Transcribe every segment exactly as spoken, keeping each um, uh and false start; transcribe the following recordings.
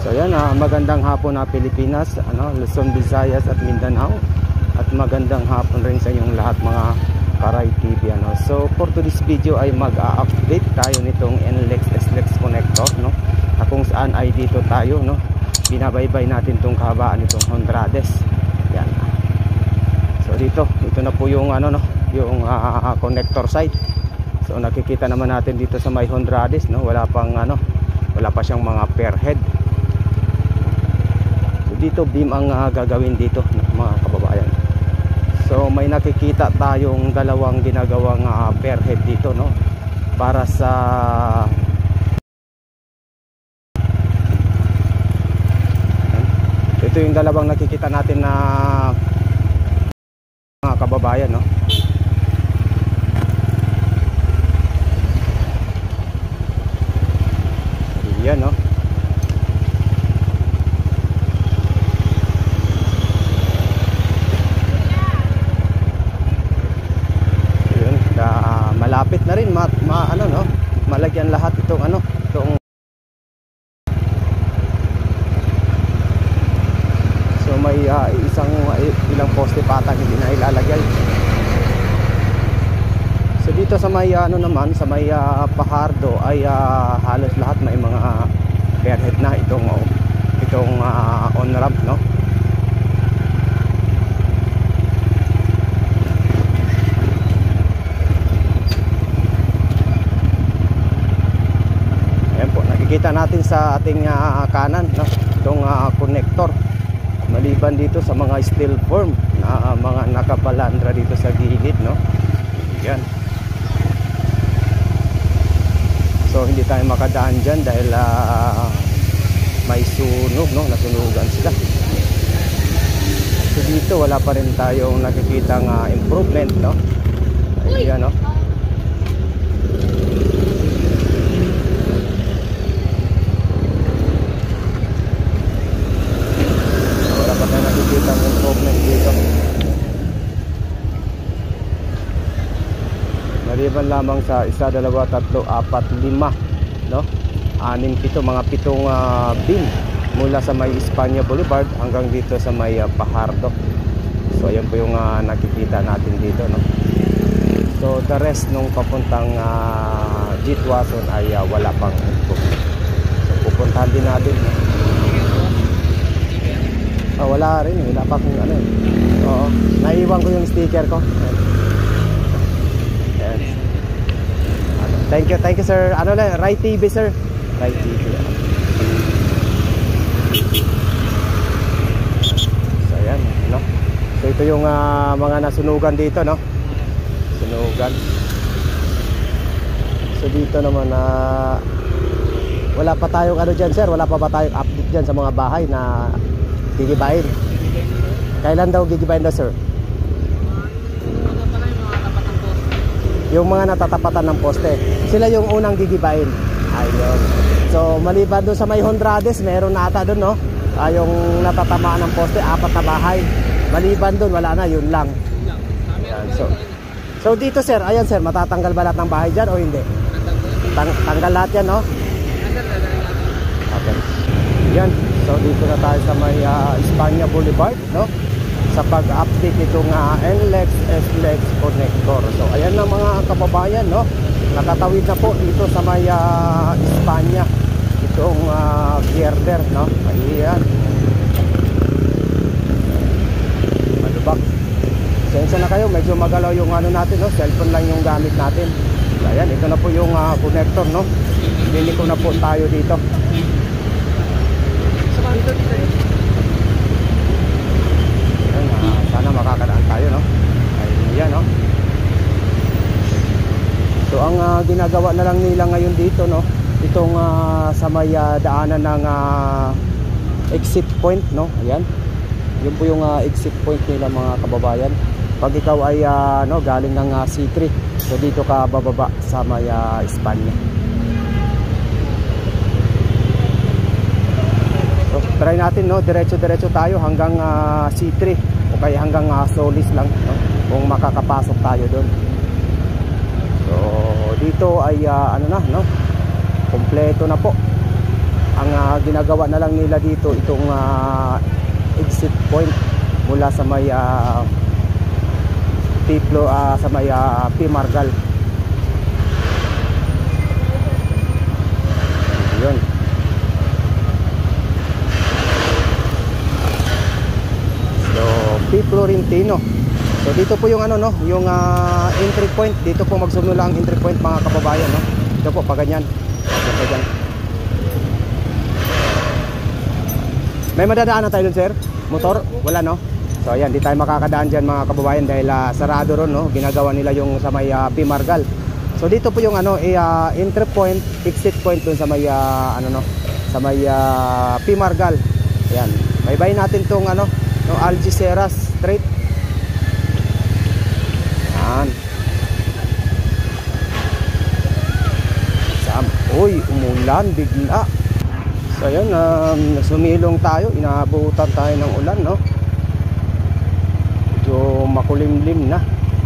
So yan, uh, magandang hapon na Pilipinas, ano, Luzon, Visayas at Mindanao. At magandang hapon rin sa inyong lahat mga Karay T V, ano. So for today's video ay mag-update tayo nitong N L E X S L E X connector, no, na kung saan ay dito tayo, no, binabaybay natin tong kahabaan nitong Hondrades. Yan. So dito, ito na po yung ano, no, yung uh, connector site. So nakikita naman natin dito sa may Hondrades, no, wala pang ano, wala pa siyang mga pair head. So dito beam ang uh, gagawin dito, no, mga kababayan. So may nakikita tayong dalawang ginagawang uh, pair head dito, no, para sa ito yung dalawang nakikita natin na mga kababayan, no. Yan, no. Yun, uh, malapit na rin ma, ma ano, no, malagyan lahat itong ano, itong so may uh, isang uh, ilang poste patang hindi na ilalagay. So dito sa may ano naman, sa may uh, Pajardo ay uh, halos lahat may mga pair head na itong oh, itong uh, on ramp, no. Ayan po, nakikita natin sa ating uh, kanan, no, itong uh, connector. Maliban dito sa mga steel form na uh, mga nakapalandra dito sa gilid, no. Yan. So hindi tayo makadaan dyan dahil uh, may sunog, no, nasunugan sila. So dito wala pa rin tayong nakikitang uh, improvement, no. Ayan, no. So, wala pa tayong nakikitang improvement dito. Maliban lamang sa isa, dalawa, tatlo, apat, lima, no, anim, pito, mga pitong uh, beam mula sa may Espanya Boulevard hanggang dito sa may uh, Pajardo. So ayan po yung uh, nakikita natin dito, no. So the rest nung papuntang uh, Jitwason ay uh, wala pang improvement. So pupuntahan din natin, no? Ah, wala rin, wala pa kung ano. Oo, naiwan ko yung sticker ko. Thank you, thank you sir. Ano lang, Rai T V sir. Rai T V. So ayan, no. So ito yung uh, mga nasunugan dito, no. Sunugan. So dito naman na uh, wala pa tayong ano diyan sir, wala pa ba tayong update diyan sa mga bahay na gigibahin? Kailan daw gigibahin daw sir? Yung mga natatapatan ng poste, sila yung unang gigibain. Ayun. So maliban doon sa may Hondrades, meron na ata doon, no, ah, yung natatamaan ng poste, apat na bahay. Maliban doon wala na, yun lang. Ayan, so so dito sir, ayan sir, matatanggal ba lahat ng bahay dyan o hindi? Tang tanggal lahat yan, no? Okay. Yan. So dito na tayo sa may uh, Espanya Boulevard, no, sa pag-update nitong uh, N L E X S L E X connector. So ayan na mga kababayan, no, nakatawid na po dito sa may uh, Espanya itong uh, girder, no. Ayan, malubak. Sensya na kayo, medyo magalaw yung ano natin, no, cellphone lang yung gamit natin. So, ayan, ito na po yung uh, connector, no. Liliko na po tayo dito. Sana makakadaan tayo, no. Ayan, no. So ang uh, ginagawa na lang nila ngayon dito, no, itong uh, sa may uh, daanan ng uh, exit point, no. Ayan, yun po yung uh, exit point nila mga kababayan. Pag ikaw ay uh, no, galing ng uh, C three, so dito ka bababa sa may uh, Espanya. So try natin, no, diretso-diretso tayo hanggang uh, C three o kaya hanggang uh, Solis lang, no, kung makakapasok tayo doon. So dito ay uh, ano na, no, kompleto na po Ang uh, ginagawa na lang nila dito itong uh, exit point mula sa may uh, Tiplo, uh, sa may uh, P. Margal. Yun. So, P. Florentino. So dito po yung ano no, yung uh, entry point. Dito po magsimula ang entry point mga kababayan no. Dito po pa ganyan. Dito dyan. May madadaan na tayo dun, sir? Motor? Wala no? So ayan, di tayo makakadaan dyan mga kababayan dahil uh, sarado ron no. Ginagawa nila yung sa may uh, P. Margal. So dito po yung ano, eh, uh, entry point, exit point dun sa may uh, ano no, sa may uh, P. Margal. Ayan. Baybayin natin tong ano, no, Algeciras Street. Ayan. Sam, uy, umulan bigla. So ayan, um, sumilong tayo, inaabutan tayo ng ulan no. Medyo makulimlim na.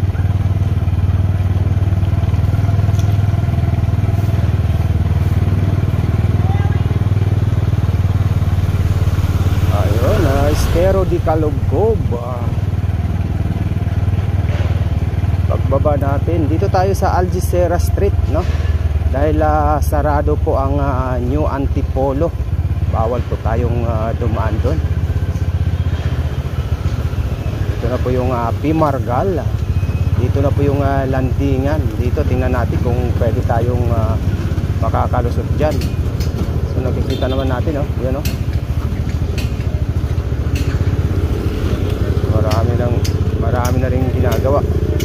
Ayun, uh, Estero di Calugcob. uh, Pagbaba natin, dito tayo sa Algeciras Street no. Dahil uh, sarado po ang uh, New Antipolo. Bawal po tayong uh, dumaan doon. Dito na po yung uh, P. Margal. Dito na po yung uh, landingan. Dito tingnan natin kung pwede tayong uh, makakalusot dyan. So nakikita naman natin oh. Yan oh. Marami nang marami na rin ginagawa.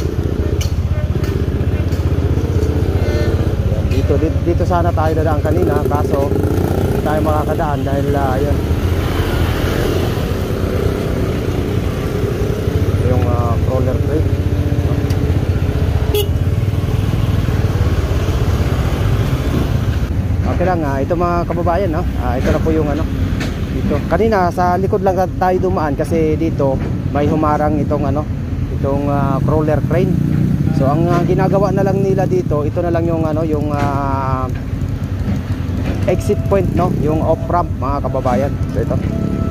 Dito, dito, dito sana tayo dadaan kanina, kaso hindi tayo makakadaan dahil uh, yun yung uh, crawler crane. Okay lang, uh, ito mga kababayan no? uh, ito na po yung ano dito. Kanina sa likod lang tayo dumaan kasi dito may humarang itong ano itong uh, crawler crane. So ang uh, ginagawa na lang nila dito, ito na lang yung ano, yung uh, exit point no, yung off ramp mga kababayan. So ito.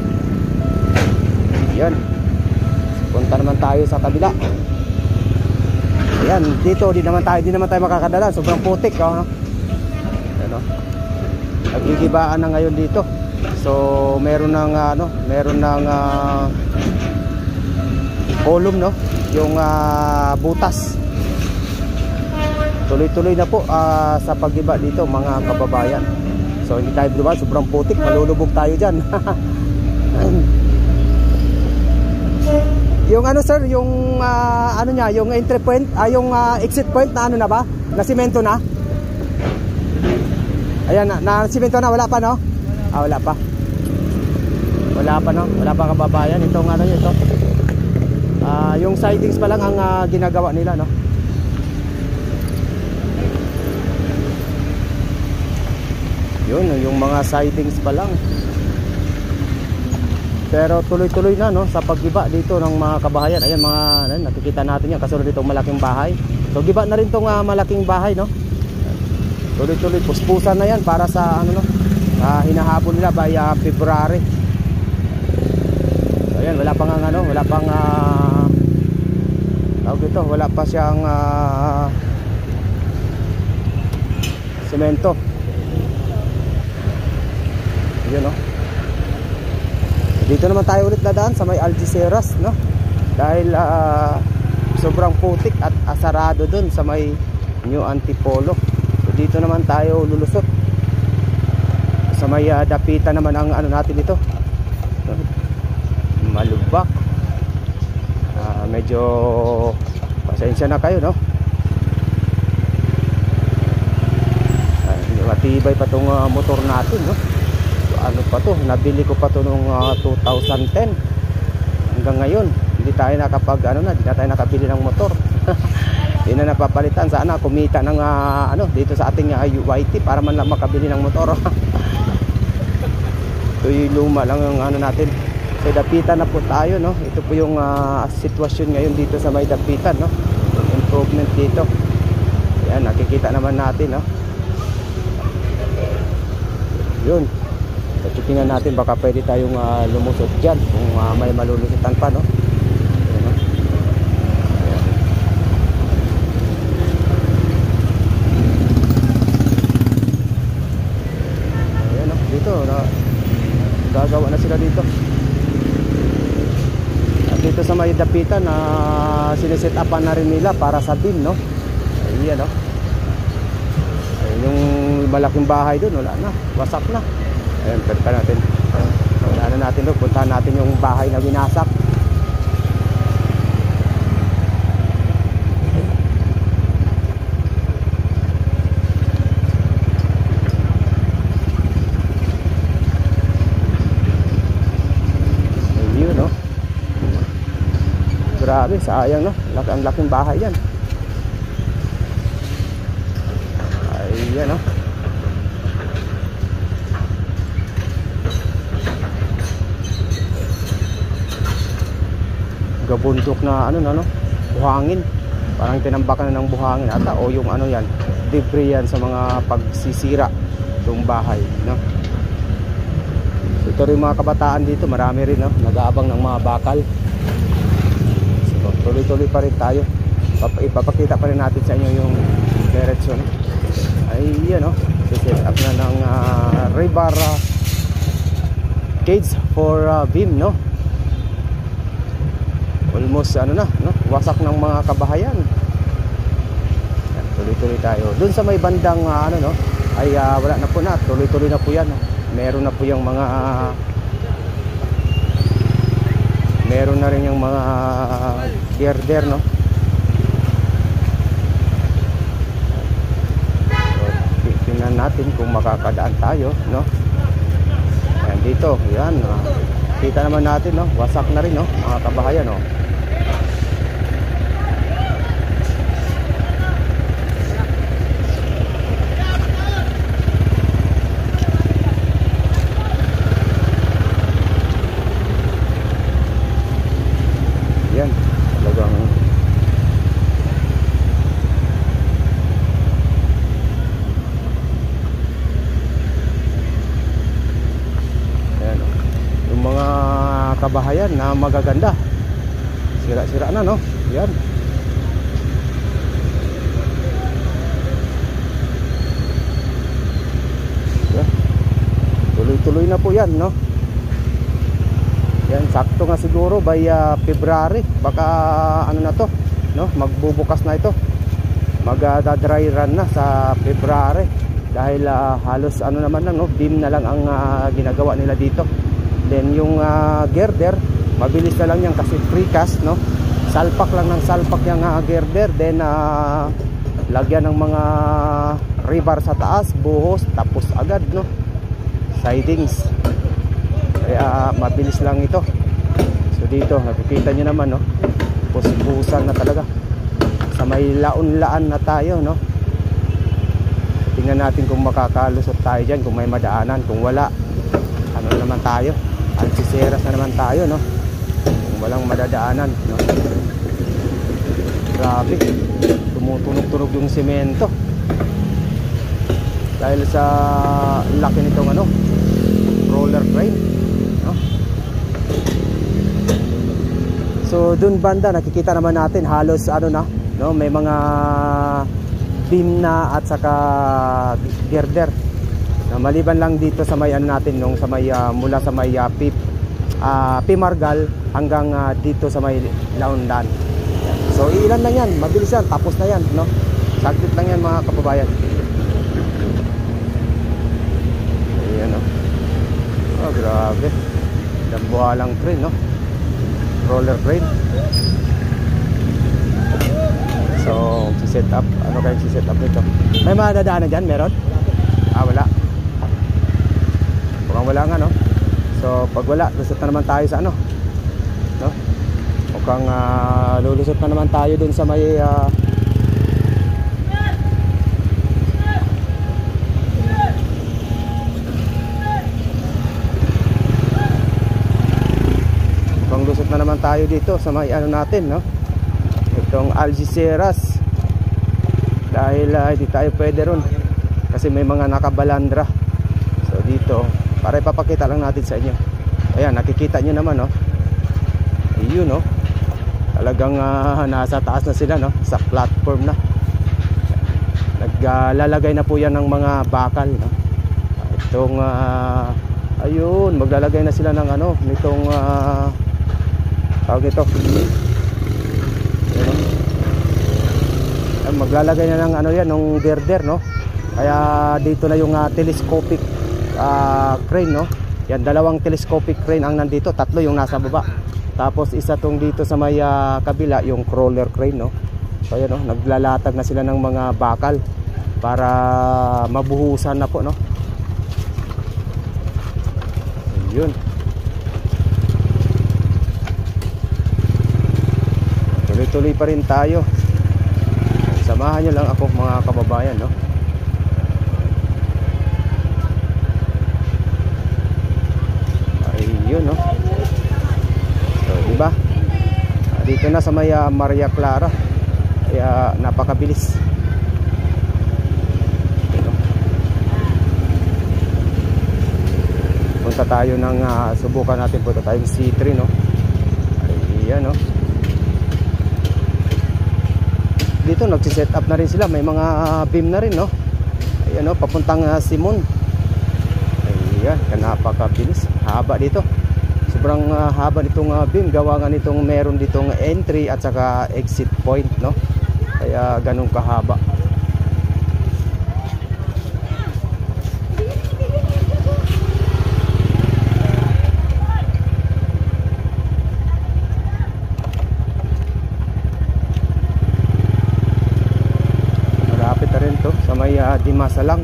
Yan. Punta naman tayo sa kabila. Ayan, dito di naman tayo, di naman tayo makakadala. Sobrang putik oh, no. Ano? Nagigibaan na ngayon dito. So meron ng uh, ano, meron ng uh, column no, yung uh, butas. Tuloy-tuloy na po uh, sa pag-iba dito mga kababayan. So hindi tayo dumaan, sobrang putik, malulubog tayo dyan. Yung ano sir, yung uh, ano nya, yung entry point, ah, yung uh, exit point na ano na ba? Na simento na? Ayan, na, na simento na, wala pa no? Ah, wala pa. Wala pa no? Wala pa kababayan, itong ano ito. Uh, yung sidings pa lang ang uh, ginagawa nila no? Yun, yung mga sidings pa lang. Pero tuloy-tuloy na no sa paggiba dito ng mga kabahayan. Ayan mga ano, nakikita natin yan kasunod itong malaking bahay. So giba na rin tong uh, malaking bahay no. Tuloy-tuloy puspusan na yan para sa ano no. Uh, hinahabol nila by uh, February. So ayan, wala pang ano, wala pang uh, tawag dito, wala pa siyang uh, semento. Yun no. Dito naman tayo ulit dadaan sa may Algeciras no. Dahil uh, sobrang putik at asarado dun sa may New Antipolo. So dito naman tayo lulusot. Sa may uh, dapitan naman ang ano natin dito. Malubak. Uh, medyo pasensya na kayo no. Uh, matibay pa tong uh, motor natin no. Ano pa to, nabili ko pa to nung uh, two thousand ten hanggang ngayon hindi tayo nakapag ano na, hindi na tayo nakabili ng motor. Hindi na napapalitan, sana kumita ng uh, ano dito sa ating uh, U I T para man lang makabili ng motor. Ito yung luma lang yung ano natin. So dapitan na po tayo no. Ito po yung uh, sitwasyon ngayon dito sa may dapitan no. Improvement dito. Yan, nakikita naman natin no. Yun. So titingnan natin, baka pwede tayong uh, lumusot dyan kung uh, may malulusutan pa, no? Ayan, no? Ayan. Ayan, no? Dito na, gagawa na sila dito. At dito sa may dapitan na uh, siniset upan na rin nila para sa beam, no? Ayan, no? Ayan, yung malaking bahay doon, wala na, wasak na. Ayan, punta natin. Wala na natin doon, puntahan natin yung bahay na winasak. Ayun, no? Grabe, sayang, no? Laki, ang laking bahay yan. Ayan, no? Gabundok na ano, no, no? Buhangin. Parang tinambakan na ng buhangin ata, o yung ano yan, debris yan sa mga pagsisira ng bahay, no? So, ito rin mga kabataan dito, marami rin, no? Nag-aabang ng mga bakal. So, tuloy-tuloy pa rin tayo. Ipapakita pa rin natin sa inyo yung direction. Ay, yan, no? Set up na ng uh, rebar uh, cage for uh, beam, no? Almost ano na, no? Wasak ng mga kabahayan. Tuloy-tuloy tayo. Doon sa may bandang uh, ano, no? Ay uh, wala na po na, tuloy-tuloy na po yan, no? Meron na po yung mga uh, meron na rin yung mga uh, girder, no? So, tingnan natin kung makakadaan tayo, no? Ayan, dito, yan, uh, kita naman natin, no? Wasak na rin, no? Mga kabahayan, no? Yan, talagang yan, yung mga kabahayan na magaganda, sira-sira na, no? Yan. Yan. Tuloy-tuloy na po yan, no? Yan, sakto nga siguro by uh, February, baka ano na to, no? Magbubukas na ito. Mag-dry uh, run na sa February dahil uh, halos ano naman lang, no? Beam na lang ang uh, ginagawa nila dito. Then yung uh, girder, mabilis na lang yan kasi precast, no? Salpak lang ng salpak yung uh, girder, then uh, lagyan ng mga rebar sa taas, buhos, tapos agad, no? Sidings. Kaya mabilis lang ito. So dito nakikita nyo naman, no? Pusbusan na talaga. Sa may laon-laan na tayo, no? Tingnan natin kung makakalusot tayo dyan, kung may madaanan. Kung wala, ano naman tayo, Algeciras na naman tayo, no? Kung walang madadaanan, no? Grabe, tumutunog-tunog yung semento dahil sa laki nitong ano, roller crane. So dun banda nakikita naman natin halos ano na, no, may mga beam na at saka girder. No, maliban lang dito sa may ano natin nung sa may uh, mula sa may uh, Pip uh, Pimargal hanggang uh, dito sa may Laondan. So ilan lang yan, mabilis yan, tapos na yan, no. Saglit lang yan mga kababayan. Ayan, no. Oh, grabe. Dambuhalang train, no. Roller crane. So, si-set up. Ano kayo si-set up nito? May mga dadaanan dyan? Meron? Ah, wala. Mukhang wala nga, no? So, pag wala, lusot na naman tayo sa ano? No? Mukhang uh, lulusot na naman tayo dun sa may uh, lusot na naman tayo dito sa may ano natin, no? Itong Algeciras. Dahil uh, hindi tayo pwede ron kasi may mga nakabalandra. So dito para ipapakita lang natin sa inyo. Ayan, nakikita nyo naman, no? Ayun, no? Talagang uh, nasa taas na sila, no? Sa platform na. Naglalagay na po yan ng mga bakal, no? Itong uh, ayun, maglalagay na sila ng ano, nitong uh, tawag ito. Ayun, no? Maglalagay na ng ano yan, ng girder, no? Kaya dito na yung uh, telescopic uh, crane, no? Yan, dalawang telescopic crane ang nandito, tatlo yung nasa baba. Tapos isa tong dito sa may uh, kabila, yung crawler crane, no? So ayan, no? Naglalatag na sila ng mga bakal para mabuhusan na po, no? Ayun. Tuloy-tuloy pa rin tayo. Samahan nyo lang ako, mga kababayan, no? Ayun, no? So, diba? Dito na sa may uh, Maria Clara. Kaya napakabilis. Ayun, no? Punta tayo ng uh, subukan natin, punta tayong C three, no? Ayan, no? Dito nagsiset up na rin sila, may mga uh, beam na rin, no? Ayan, no? Papuntang uh, Simon. Ayan, napakabilis. Haba dito. Sobrang uh, haba nitong uh, beam. Gawa nga nitong meron ditong entry at saka exit point, no? Kaya ganun kahaba. Malapit na rin to sa may uh, Dimasalang.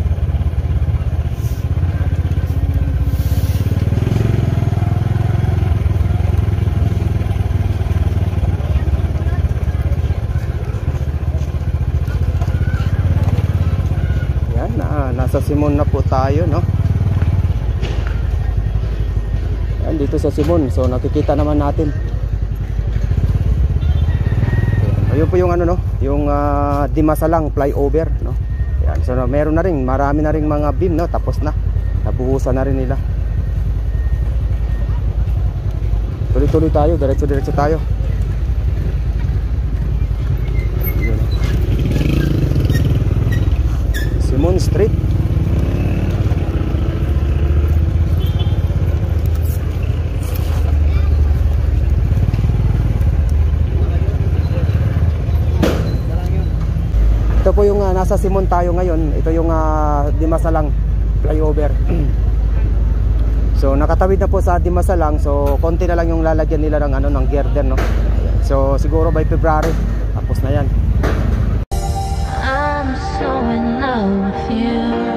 Nasa Simon na po tayo, no? Ayan, dito sa Simon. So nakikita naman natin. Ayun po yung ano, no? Yung uh, Dimasalang flyover, no? Ayan, so meron na rin, marami na rin mga beam, no? Tapos na. Nabuhusan na rin nila. Tuloy-tuloy tayo, diretso-diretso tayo. Ayun, no? Simon Street. Ito po yung uh, nasa Simon tayo ngayon. Ito yung uh, Dimasalang flyover. So nakatawid na po sa Dimasalang. So konti na lang yung lalagyan nila ng ano, ng girder, no? So siguro by February tapos na yan. I'm so in love with you.